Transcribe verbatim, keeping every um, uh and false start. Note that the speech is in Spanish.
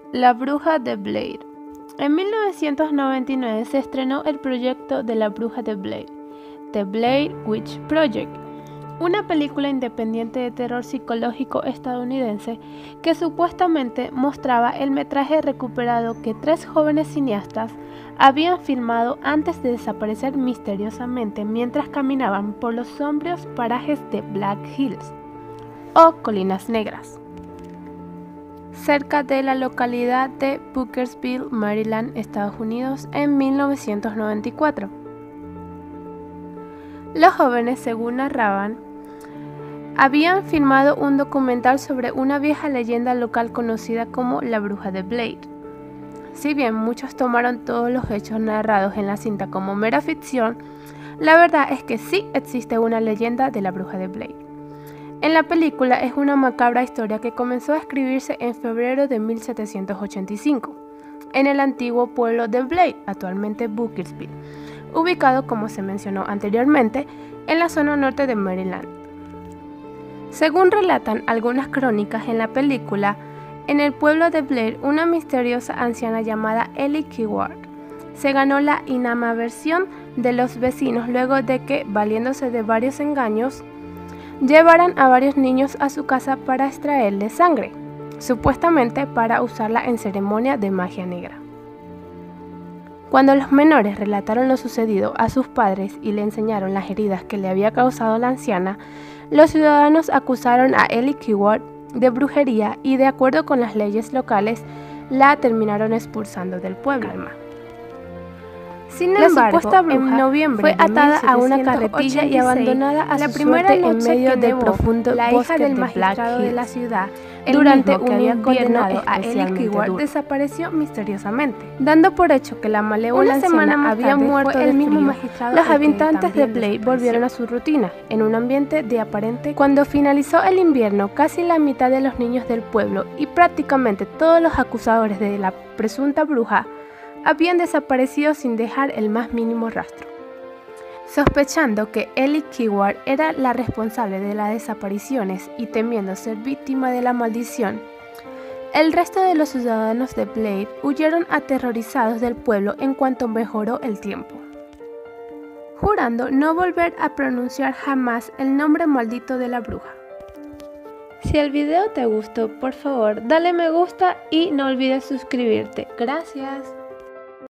La bruja de Blair. En mil novecientos noventa y nueve se estrenó el proyecto de La bruja de Blair, The Blair Witch Project, una película independiente de terror psicológico estadounidense que supuestamente mostraba el metraje recuperado que tres jóvenes cineastas habían filmado antes de desaparecer misteriosamente mientras caminaban por los sombríos parajes de Black Hills, o Colinas Negras, cerca de la localidad de Bookersville, Maryland, Estados Unidos, en mil novecientos noventa y cuatro. Los jóvenes, según narraban, habían filmado un documental sobre una vieja leyenda local conocida como la bruja de Blair. Si bien muchos tomaron todos los hechos narrados en la cinta como mera ficción, la verdad es que sí existe una leyenda de la bruja de Blair. En la película es una macabra historia que comenzó a escribirse en febrero de mil setecientos ochenta y cinco, en el antiguo pueblo de Blair, actualmente Bookersville, ubicado, como se mencionó anteriormente, en la zona norte de Maryland. Según relatan algunas crónicas en la película, en el pueblo de Blair, una misteriosa anciana llamada Ellie Keyword se ganó la inamaversión de los vecinos luego de que, valiéndose de varios engaños, llevaran a varios niños a su casa para extraerles sangre, supuestamente para usarla en ceremonia de magia negra. Cuando los menores relataron lo sucedido a sus padres y le enseñaron las heridas que le había causado la anciana, los ciudadanos acusaron a Ellie Keyword de brujería y, de acuerdo con las leyes locales, la terminaron expulsando del pueblo. Sin La embargo, supuesta bruja en noviembre fue de atada a una mil setecientos ochenta y carretilla y seis, abandonada a la su primera suerte en noche medio que del nevó, profundo la bosque hija del de magistrado Black de la Hills. ciudad, El durante mismo que un había invierno condenado a Ellie especialmente Keyword duro. desapareció misteriosamente, dando por hecho que la malévola Una semana anciana más había tarde, muerto fue de el mismo frío. magistrado Los el que habitantes de también Blair desapareció. volvieron a su rutina, en un ambiente de aparente. Cuando finalizó el invierno, casi la mitad de los niños del pueblo y prácticamente todos los acusadores de la presunta bruja habían desaparecido sin dejar el más mínimo rastro. Sospechando que Ellie Keyword era la responsable de las desapariciones y temiendo ser víctima de la maldición, el resto de los ciudadanos de Blair huyeron aterrorizados del pueblo en cuanto mejoró el tiempo, jurando no volver a pronunciar jamás el nombre maldito de la bruja. Si el video te gustó, por favor, dale me gusta y no olvides suscribirte. Gracias.